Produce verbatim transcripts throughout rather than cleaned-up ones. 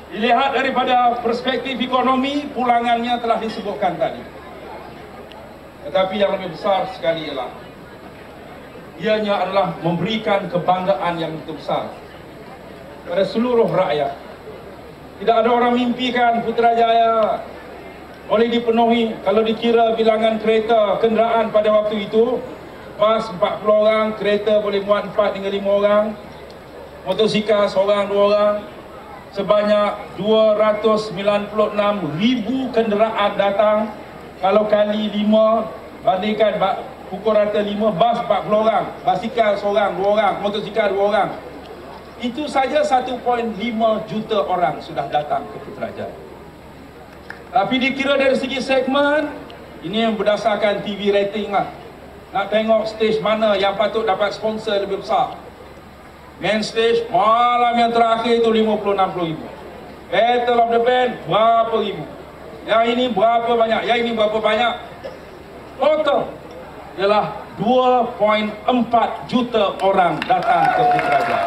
Dilihat daripada perspektif ekonomi, pulangannya telah disebutkan tadi. Tetapi yang lebih besar sekali ialah ianya adalah memberikan kebanggaan yang begitu besar pada seluruh rakyat. Tidak ada orang mimpikan Putrajaya boleh dipenuhi kalau dikira bilangan kereta kenderaan pada waktu itu. Bas empat puluh orang, kereta boleh muat empat hingga lima orang, motosikal seorang dua orang. Sebanyak dua ratus sembilan puluh enam ribu kenderaan datang. Kalau kali lima, bandingkan pukul rata lima, bas empat puluh orang, basikal seorang dua orang, motosikal dua orang. Itu saja satu perpuluhan lima juta orang sudah datang ke Putrajaya. Tapi dikira dari segi segmen, ini yang berdasarkan T V rating lah. Nak tengok stage mana yang patut dapat sponsor lebih besar. Main stage malam yang terakhir itu lima puluh enam puluh ribu. Battle of the Band berapa ribu. Yang ini berapa banyak, yang ini berapa banyak. Total ialah dua perpuluhan empat juta orang datang ke Putrajaya.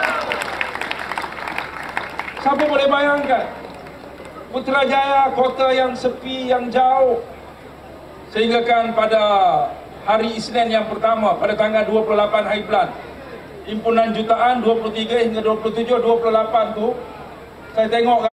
Siapa boleh bayangkan Putrajaya, kota yang sepi, yang jauh, sehingga kan pada hari Isnin yang pertama pada tanggal dua puluh lapan hari bulan, himpunan jutaan dua puluh tiga hingga dua puluh tujuh, dua puluh lapan tu saya tengok